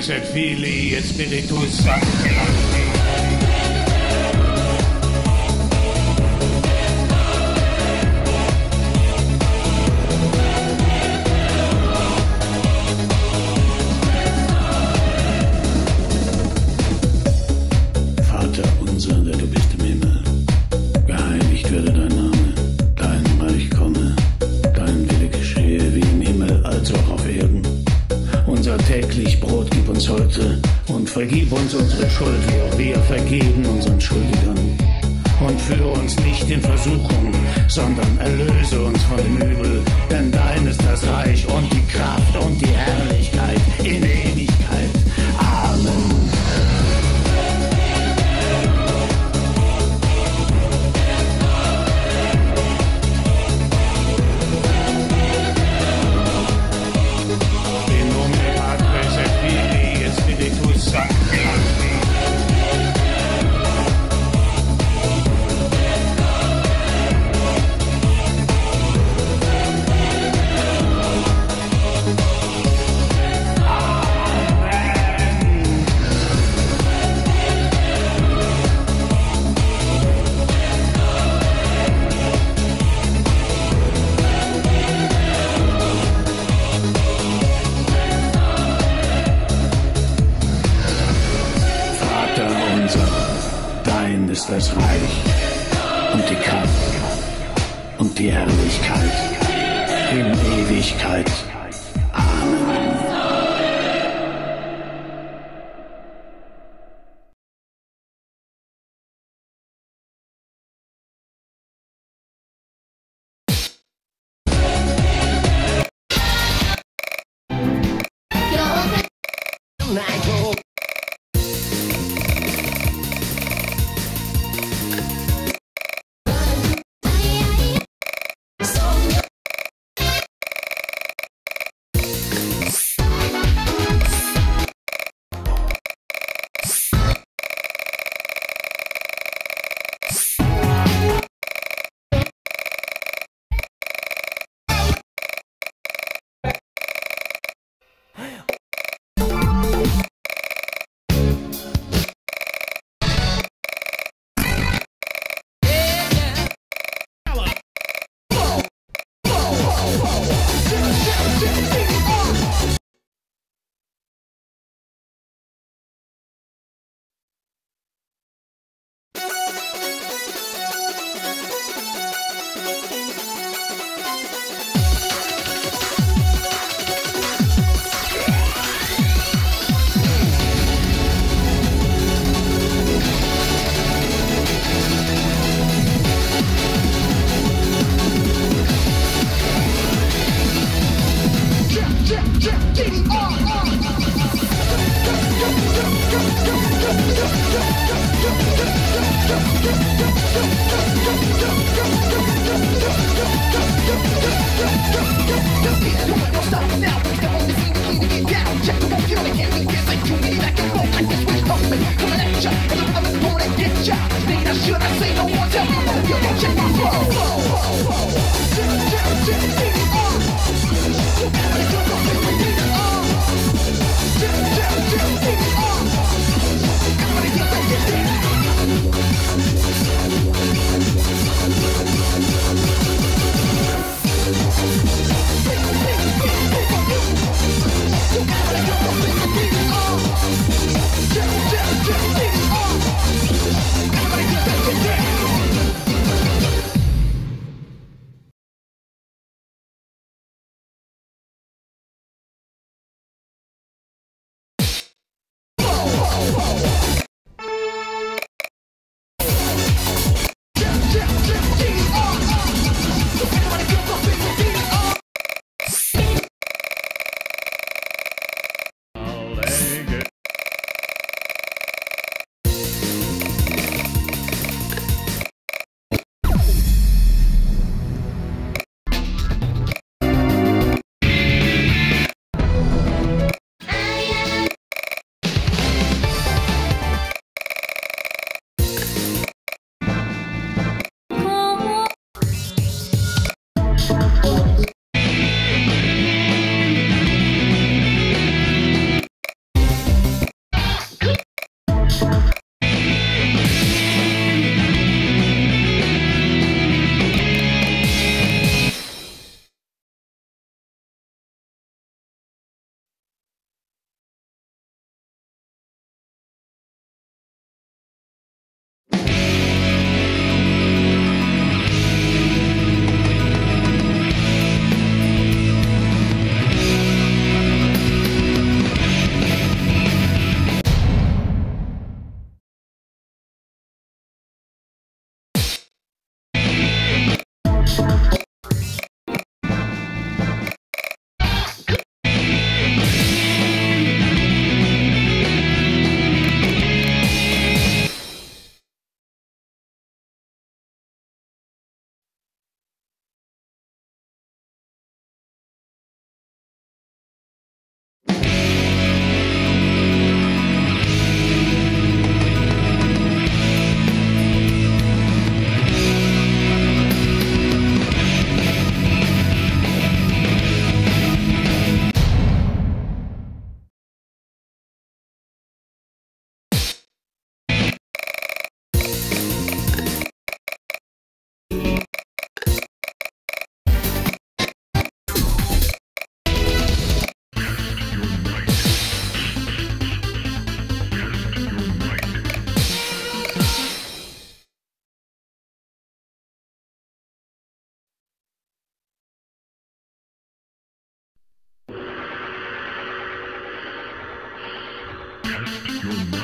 Padre et Filii et Spiritus Sancti. Vater unser, der du bist im Himmel, geheiligt werde dein Name, dein Reich komme, dein Wille geschehe wie im Himmel als auch auf Erden. Unser täglich Brot gib uns heute und vergib uns unsere Schuld, wie auch wir vergeben unseren Schuldigern. Und führe uns nicht in Versuchung, sondern erlöse uns von dem Übel. Denn dein ist das Reich und die Kraft und die Herrlichkeit in Ewigkeit. Amen. In nome Patris et Filii et Spiritus Sancti. Vater unser, dein ist das Reich und die Kraft und die Herrlichkeit in Ewigkeit. Amen. Test your